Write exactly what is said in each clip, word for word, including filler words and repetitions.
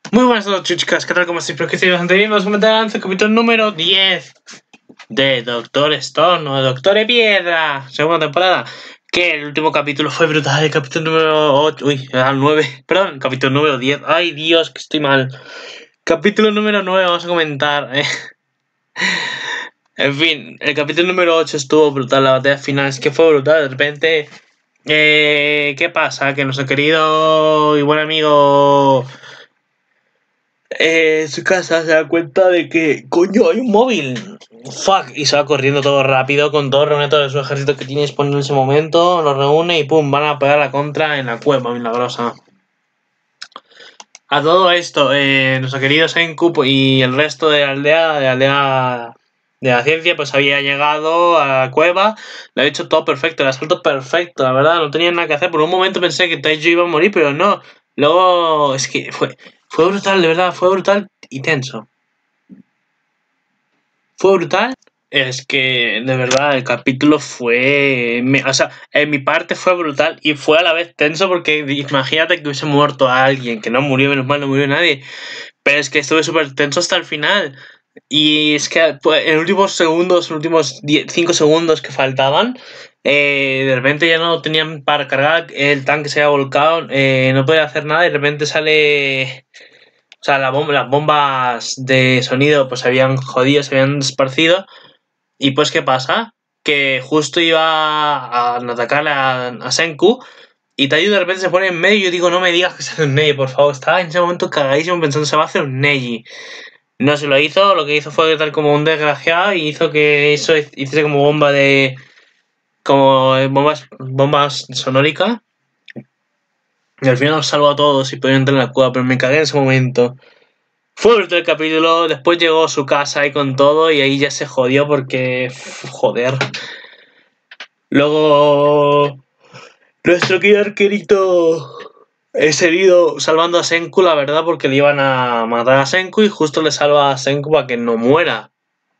Muy buenas a todos, chicas, ¿qué tal? ¿Cómo estáis? Espero que estéis bastante bien. Vamos a comentar el capítulo número diez de Doctor Stone o Doctor Piedra, segunda temporada. Que el último capítulo fue brutal, el capítulo número ocho, uy, al nueve, perdón, capítulo número diez. Ay, Dios, que estoy mal. Capítulo número nueve, vamos a comentar. Eh. En fin, el capítulo número ocho estuvo brutal, la batalla final es que fue brutal. De repente, eh, ¿qué pasa? Que nuestro querido y buen amigo eh, en su casa se da cuenta de que, coño, hay un móvil. Fuck, y se va corriendo todo rápido con todo, reúne todo su ejército que tiene disponible en ese momento, lo reúne y pum, van a pegar la contra en la cueva milagrosa. A todo esto, eh, nuestro querido Senku y el resto de la aldea, de la aldea de la ciencia, pues había llegado a la cueva, lo había hecho todo perfecto, el asalto perfecto, la verdad, no tenía nada que hacer. Por un momento pensé que Taiju iba a morir, pero no. Luego, es que fue, fue brutal, de verdad, fue brutal y tenso. Fue brutal. Es que, de verdad, el capítulo fue... Me, o sea, en mi parte fue brutal y fue a la vez tenso porque imagínate que hubiese muerto a alguien, que no murió, menos mal, no murió nadie. Pero es que estuve súper tenso hasta el final. Y es que pues, en los últimos segundos, los últimos cinco segundos que faltaban, eh, de repente ya no tenían para cargar, el tanque se había volcado, eh, no podía hacer nada y de repente sale... O sea, la bomba, las bombas de sonido pues se habían jodido, se habían esparcido. Y pues, ¿qué pasa? Que justo iba a atacar a, a Senku y Taiju de repente se pone en medio y yo digo, no me digas que se hace un Neji, por favor. Estaba en ese momento cagadísimo pensando, se va a hacer un Neji. No se lo hizo, lo que hizo fue tal como un desgraciado y hizo que eso hiciese como bomba de... como bombas, bombas sonóricas. Y al final nos salvó a todos y pudieron entrar en la cueva, pero me cagué en ese momento. Fue el último capítulo, después llegó a su casa ahí con todo y ahí ya se jodió porque... joder. Luego... nuestro querido arquerito es herido salvando a Senku, la verdad, porque le iban a matar a Senku y justo le salva a Senku para que no muera.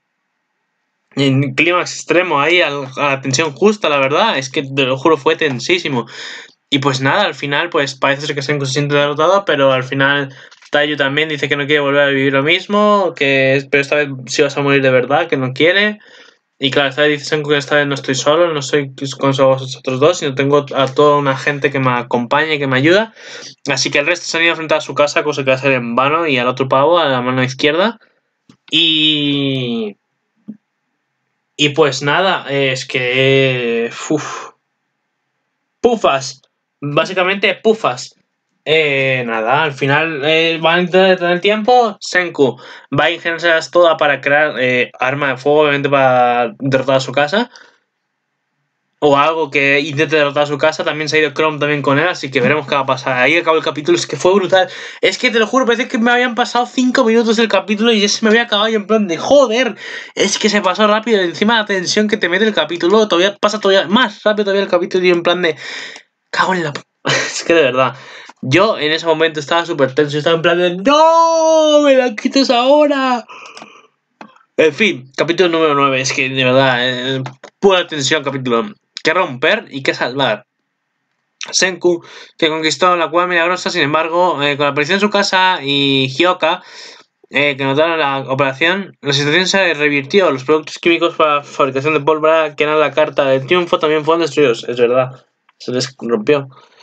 En clímax extremo ahí, a la tensión justa, la verdad, es que te lo juro fue tensísimo. Y pues nada, al final pues parece ser que Senku se siente derrotado, pero al final Taiju también dice que no quiere volver a vivir lo mismo, que pero esta vez sí vas a morir de verdad, que no quiere. Y claro, esta vez dice Senku que esta vez no estoy solo, no estoy con vosotros dos, sino tengo a toda una gente que me acompaña y que me ayuda. Así que el resto se han ido a enfrentar a su casa, cosa que va a ser en vano, y al otro pavo, a la mano izquierda. Y... Y pues nada, es que... Uf. Pufas. Básicamente pufas. Eh, nada, al final eh, van a intentar detener el tiempo. Senku va a ingeniárselas todas para crear eh, arma de fuego, obviamente para derrotar a su casa. O algo que intente derrotar a su casa. También se ha ido Chrome también con él, así que veremos qué va a pasar. Ahí acabó el capítulo, es que fue brutal. Es que te lo juro, parece que me habían pasado cinco minutos del capítulo y ya se me había acabado y en plan de joder. Es que se pasó rápido, encima la tensión que te mete el capítulo, todavía pasa todavía más rápido todavía el capítulo y en plan de... cago en la... Es que de verdad... Yo en ese momento estaba súper tenso, estaba en plan de ¡no! ¡Me la quites ahora! En fin, capítulo número nueve, es que de verdad, eh, pura tensión capítulo. Que romper y que salvar. Senku, que conquistó la cueva milagrosa, sin embargo, eh, con la aparición en su casa y Hyoka, eh, que notaron la operación, la situación se revirtió. Los productos químicos para la fabricación de pólvora, que era la carta del triunfo, también fueron destruidos. Es verdad, se les rompió.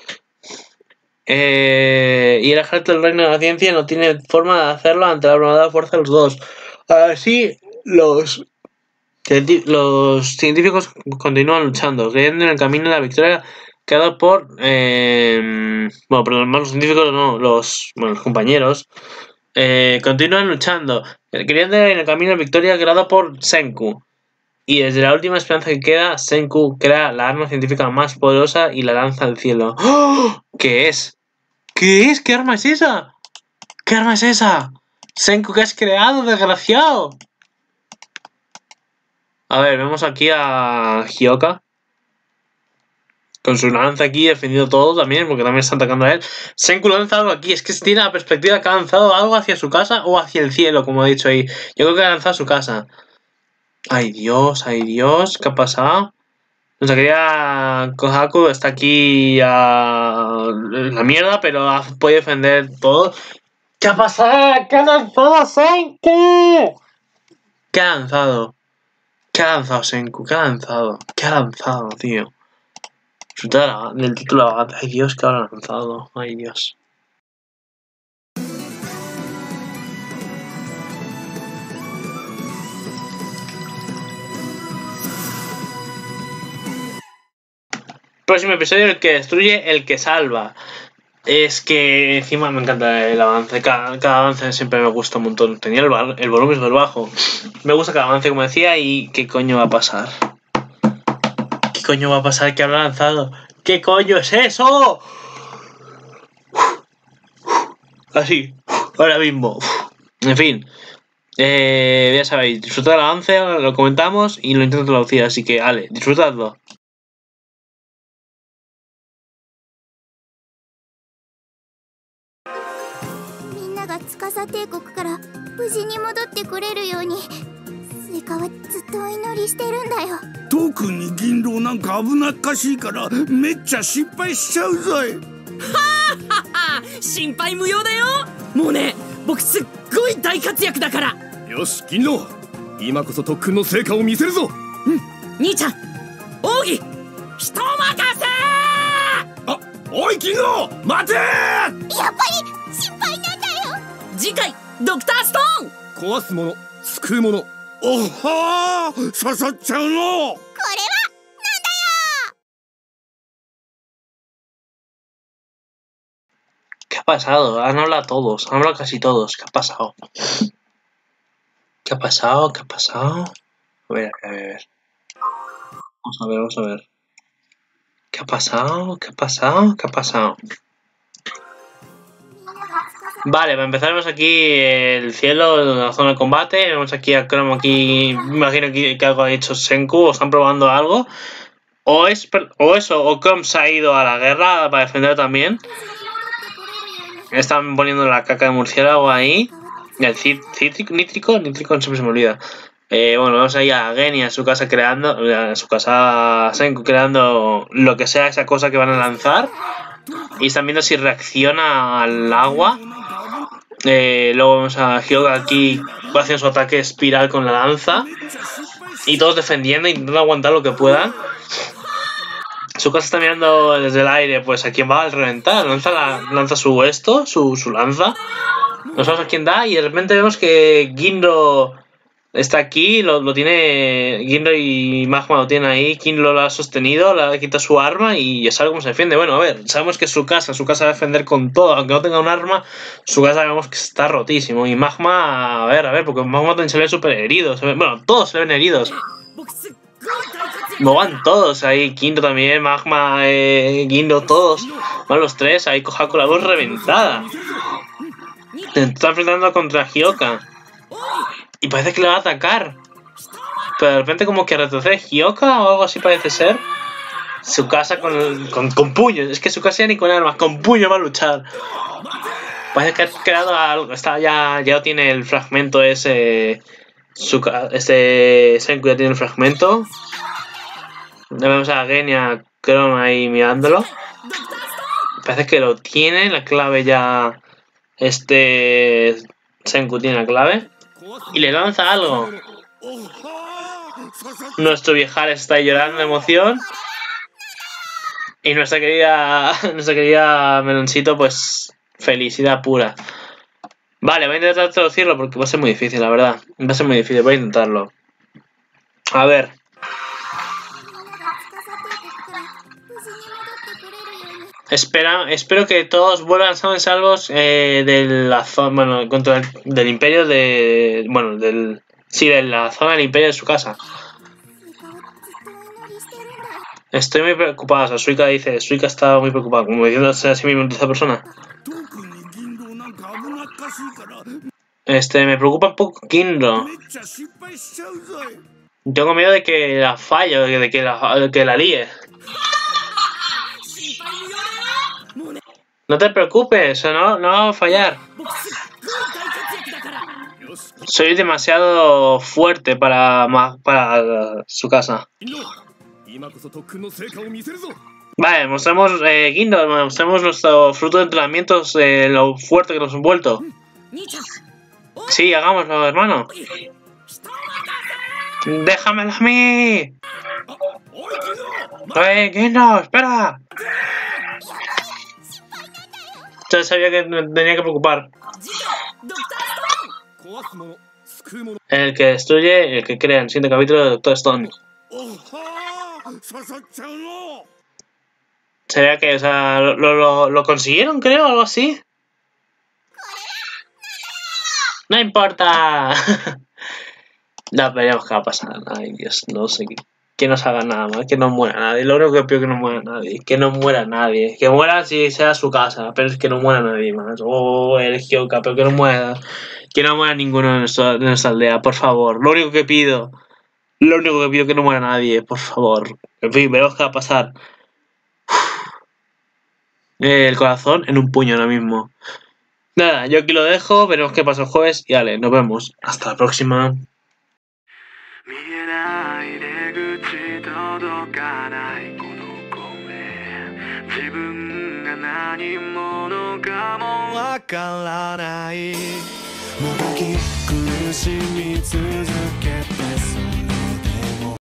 Eh, y el ejército del reino de la ciencia no tiene forma de hacerlo ante la abrumadora fuerza de los dos. Así, los, los científicos continúan luchando, creyendo en el camino de la victoria creado por... Eh, bueno, pero más los científicos no, los, bueno, los compañeros. Eh, continúan luchando, creyendo en el camino de la victoria creado por Senku. Y desde la última esperanza que queda, Senku crea la arma científica más poderosa y la lanza al cielo. ¡Oh! ¿Qué es? ¿Qué es? ¿Qué arma es esa? ¿Qué arma es esa? Senku, ¿qué has creado, desgraciado? A ver, vemos aquí a Hyoka. Con su lanza aquí defendiendo todo también, porque también está atacando a él. Senku lanza algo aquí, es que tiene la perspectiva que ha lanzado algo hacia su casa o hacia el cielo, como he dicho ahí. Yo creo que ha lanzado a su casa. Ay Dios, ay Dios, ¿qué ha pasado? Nuestra querida Kohaku está aquí a la mierda, pero ha podido defender todo. ¿Qué ha pasado? ¿Qué ha lanzado Senku? ¿Qué ha lanzado? ¿Qué ha lanzado Senku? ¿Qué ha lanzado? ¿Qué ha lanzado, tío? Disfrutar del título. Ay, Dios, ¿qué habrá lanzado? Ay, Dios. Próximo episodio, el que destruye, el que salva. Es que encima me encanta el avance. Cada, cada avance siempre me gusta un montón. Tenía el, el volumen súper bajo. Me gusta cada avance, como decía. ¿Y qué coño va a pasar? ¿Qué coño va a pasar? ¿Qué habrá lanzado? ¿Qué coño es eso? Así, ahora mismo. En fin. Eh, ya sabéis, disfrutad el avance, lo comentamos y lo intento traducir. Así que, vale, disfrutadlo. 司帝国から無事に戻ってくれるようにスイカはずっとお祈りしてるんだよ。 特に銀狼なんか危なっかしいからめっちゃ心配しちゃうぞい。はあ心配無用だよ。もうね僕すっごい大活躍だから。 よし銀狼今こそ特訓の成果を見せるぞ。 うん兄ちゃん奥義人任せ。 あおい銀狼待て。やっぱり心配なんだよ。 次回ドクターストーン壊すもの救うものおはー刺さっちゃうの。これはなんだよ。 ¿Qué ha pasado? Han hablado todos, han hablado casi todos. ¿Qué ha pasado? ¿Qué ha pasado? ¿Qué ha pasado? A ver, a ver, a ver. Vamos a ver, vamos a ver. ¿Qué ha pasado? ¿Qué ha pasado? ¿Qué ha pasado? Vale, para empezar vemos aquí el cielo, la zona de combate. Vemos aquí a Chrome, aquí me imagino que, que algo ha hecho Senku o están probando algo. O es o eso, o Chrome se ha ido a la guerra para defender también. Están poniendo la caca de murciélago ahí. El cítrico, nítrico, nítrico siempre se me olvida. Eh, bueno, vamos ahí a Geni a su casa creando, a su casa Senku creando lo que sea esa cosa que van a lanzar. Y están viendo si reacciona al agua. Eh, luego vemos a Hyoga aquí haciendo su ataque espiral con la lanza. Y todos defendiendo, intentando aguantar lo que puedan. Su casa está mirando desde el aire, pues a quién va a reventar. Lanza, la, lanza su esto, su, su lanza. No sabemos a quién da y de repente vemos que Ginro está aquí, lo, lo tiene. Ginro y Magma lo tienen ahí. Ginro lo ha sostenido, le ha quitado su arma y ya sabe cómo se defiende. Bueno, a ver, sabemos que es su casa, su casa va a defender con todo, aunque no tenga un arma, su casa sabemos que está rotísimo. Y Magma, a ver, a ver, porque Magma también se ve súper herido. Se ve, bueno, todos se ven heridos. No van todos ahí, Ginro también, Magma, eh, Ginro, todos. Van los tres, ahí Kohaku la voz reventada. Se está enfrentando contra Hyoka. Y parece que le va a atacar. Pero de repente como que retrocede Hyoka o algo así parece ser. Su casa con, con, con puños. Es que su casa ya ni con armas, con puños va a luchar. Parece que ha creado algo. Está ya, ya tiene el fragmento ese. Su, este Senku ya tiene el fragmento. Vemos a Geni a Chrome ahí mirándolo. Parece que lo tiene. La clave ya. Este Senku tiene la clave. Y le lanza algo. Nuestro viejar está llorando de emoción. Y nuestra querida. Nuestra querida Meloncito, pues. Felicidad pura. Vale, voy a intentar traducirlo porque va a ser muy difícil, la verdad. Va a ser muy difícil, voy a intentarlo. A ver. Espera, espero que todos vuelvan sanos y salvos eh, de la zona, bueno, contra el, del imperio de, bueno, del, sí, de la zona del imperio de su casa. Estoy muy preocupada, o sea, Suika dice, Suika está muy preocupada, como diciéndose a sí mismo esta persona. Este, me preocupa un poco Ginro. Tengo miedo de que la falle, de que la, de que la líe. No te preocupes, no, no va a fallar. Soy demasiado fuerte para, para su casa. Vale, mostramos, eh, Ginro, mostramos nuestro fruto de entrenamientos, eh, lo fuerte que nos hemos vuelto. Sí, hagámoslo, hermano. ¡Déjamelo a mí! ¡Eh, Kino, espera! Yo sabía que me tenía que preocupar. El que destruye, el que crea el siguiente capítulo de Doctor Stone. Sería que, o sea, lo, lo, lo consiguieron, creo, algo así. ¡No importa! No, veremos qué va a pasar. Ay, Dios, no sé. Que no se haga nada más, que no muera nadie. Lo único que pido es que no muera nadie. Que no muera nadie. Que muera si sea su casa, pero es que no muera nadie más. Oh, el Gyoka, pero que no muera. Que no muera ninguno de nuestra, de nuestra aldea, por favor. Lo único que pido. Lo único que pido es que no muera nadie, por favor. En fin, veremos qué va a pasar. El corazón en un puño ahora mismo. Nada, yo aquí lo dejo. Veremos qué pasa el jueves. Y vale, nos vemos. Hasta la próxima. 見えない出口届かないこの声自分が何者かもわからないもがき苦しみ続け